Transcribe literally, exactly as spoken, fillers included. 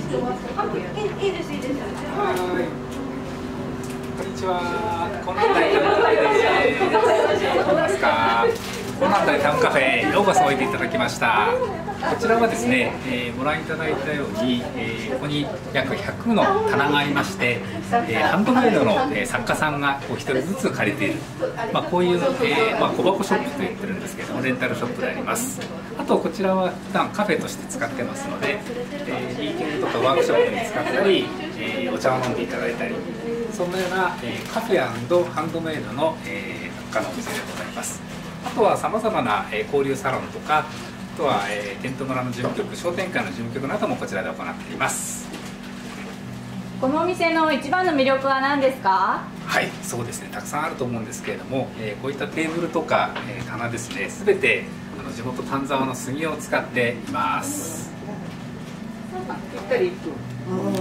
いいですいいです。 はい。こんにちは。この辺りタウンカフェです。どうですか。この辺りタウンカフェへようこそおいでいただきました。こちらはですね、えー、ご覧いただいたように、えー、ここに約ひゃくの棚がありまして、えー、ハンドメイドの、えー、作家さんがこうひとりずつ借りている、まあ、こういう、えーまあ、小箱ショップと言ってるんですけども、レンタルショップであります。あとこちらは普段カフェとして使ってますので、えー、ミーティングとかワークショップに使ったり、えー、お茶を飲んでいただいたり、そんなような、えー、カフェ&ハンドメイドの、えー、作家のお店でございます。あとはさまざまな、えー、交流サロンとか、あとは、えー、テント村の事務局、商店会の事務局などもこちらで行っています。 このお店の一番の魅力は何ですか？ はい、そうですね、たくさんあると思うんですけれども、えー、こういったテーブルとか、えー、棚ですね、すべてあの地元丹沢の杉を使っています。 ぴったりいっぷん。